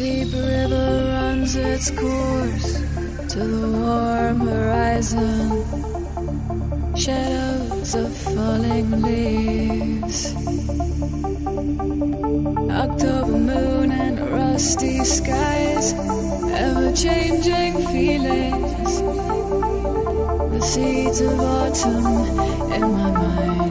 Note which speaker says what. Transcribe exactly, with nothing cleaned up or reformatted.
Speaker 1: deep river runs its course to the warm horizon. Shadows of falling leaves. October moon and rusty skies, ever-changing feelings. The seeds of autumn in my mind.